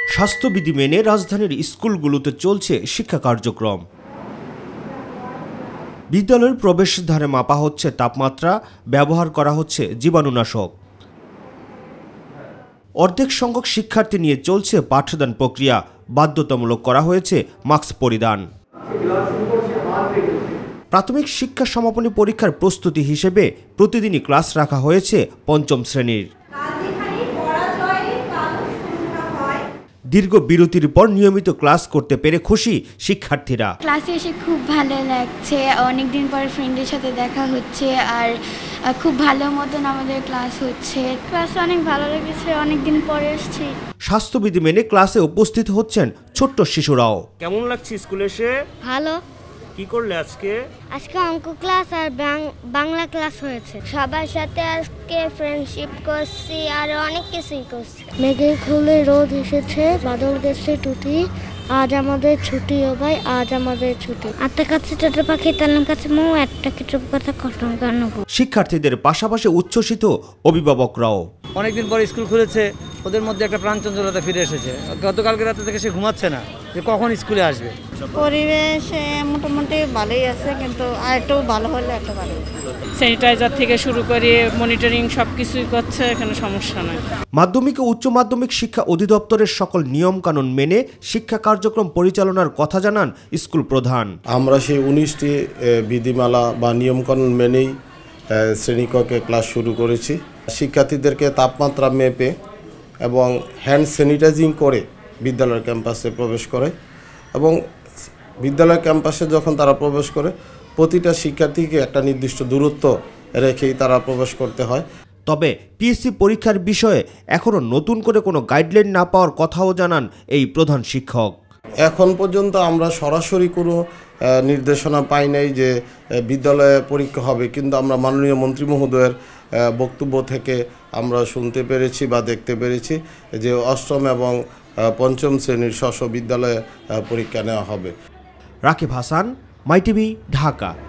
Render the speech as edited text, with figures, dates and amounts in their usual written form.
স্বাস্থ্যবিধি মেনে রাজধানীর স্কুলগুলোতে চলছে শিক্ষা কার্যক্রম। বিদ্যালয়ের প্রবেশদ্বারে মাপা হচ্ছে তাপমাত্রা, ব্যবহার করা হচ্ছে জীবাণুনাশক। অর্ধেক সংখ্যক শিক্ষার্থী নিয়ে চলছে পাঠদান প্রক্রিয়া, বাধ্যতামূলক করা হয়েছে মাস্ক পরিধান। প্রাথমিক শিক্ষা সমাপনী পরীক্ষার প্রস্তুতি হিসেবে প্রতিদিনই ক্লাস রাখা হয়েছে পঞ্চম শ্রেণীর। দীর্ঘ বিরতির পর নিয়মিত ক্লাস করতে পেরে খুশি শিক্ষার্থীরা। ক্লাসে এসে খুব ভালো লাগছে, অনেকদিন পর ফ্রেন্ডের সাথে দেখা হচ্ছে আর খুব ভালো মতন আমাদের ক্লাস হচ্ছে। ক্লাস অনেক ভালো লেগেছে, অনেকদিন পরে এসেছি। স্বাস্থ্যবিধি মেনে ক্লাসে উপস্থিত হচ্ছেন ছোট্ট শিশুরাও। কেমন লাগছে স্কুলে এসে? ভালো। কি করলে আজকে? আজকে অঙ্ক ক্লাস আর বাংলা ক্লাস হয়েছে। সবার সাথে আজকে ফ্রেন্ডশিপ করছি আর অনেক কিছুই করছি। মেঘের খুলে রোদ এসেছে, বাদল গেছে টুটি, আজ আমাদের ছুটি ও ভাই, আজ আমাদের ছুটি। আটটা কাছে ছোট পাখি, তার কাছে মৌ, একটা কিছু কথা কঠোর গান। শিক্ষার্থীদের পাশাপাশি উচ্ছ্বসিত অভিভাবকরাও। অনেকদিন পর স্কুল খুলেছে, ওদের মধ্যে একটা প্রাণচঞ্চলতা ফিরে এসেছে। গতকালকে রাতে থেকে সে ঘুমাচ্ছে না যে কখন স্কুলে আসবে। পরিবেশ মোটামুটি ভালোই আছে, কিন্তু আর একটু ভালো হলে একটা ভালো। স্যানিটাইজার থেকে শুরু করে মনিটরিং সবকিছুই করছে, এখানে সমস্যা নাই। মাধ্যমিক ও উচ্চ মাধ্যমিক শিক্ষা অধিদপ্তরের সকল নিয়মকানুন মেনে শিক্ষা কার্যক্রম পরিচালনার কথা জানান স্কুল প্রধান। আমরা সেই 19টি বিধিমালা বা নিয়মকানুন মেনেই শ্রেণীকক্ষে ক্লাস শুরু করেছি। শিক্ষার্থীদেরকে তাপমাত্রা মেপে এবং হ্যান্ড স্যানিটাইজিং করে বিদ্যালয়ের ক্যাম্পাসে প্রবেশ করে এবং বিদ্যালয় ক্যাম্পাসে যখন তারা প্রবেশ করে প্রতিটা শিক্ষার্থীকে একটা নির্দিষ্ট দূরত্ব রেখেই তারা প্রবেশ করতে হয়। তবে পিএসসি পরীক্ষার বিষয়ে এখনও নতুন করে কোনো গাইডলাইন না পাওয়ার কথাও জানান এই প্রধান শিক্ষক। এখন পর্যন্ত আমরা সরাসরি কোনো নির্দেশনা পাই নাই যে বিদ্যালয়ে পরীক্ষা হবে, কিন্তু আমরা মাননীয় মন্ত্রী মহোদয়ের বক্তব্য থেকে আমরা শুনতে পেরেছি বা দেখতে পেরেছি যে অষ্টম এবং পঞ্চম শ্রেণীর স্ব বিদ্যালয়ে পরীক্ষা নেওয়া হবে। Rakib Hasan, my TV, Dhaka.